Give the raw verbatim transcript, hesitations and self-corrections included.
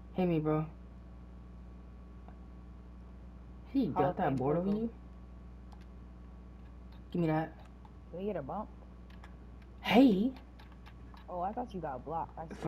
Hey me, bro. Hey, you Hall got of that Fame board over purple. you? Give me that. Did we get a bump? Hey! Oh, I thought you got blocked. I see.